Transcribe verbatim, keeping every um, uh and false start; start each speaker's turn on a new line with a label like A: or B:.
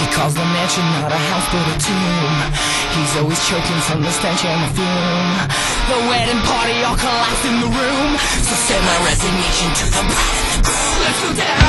A: calls the mansion not a house but a tomb. He's always choking from the stench and the fume. The wedding party all collapsed in the room. So send my resignation to the bride and the groom. Let's go down.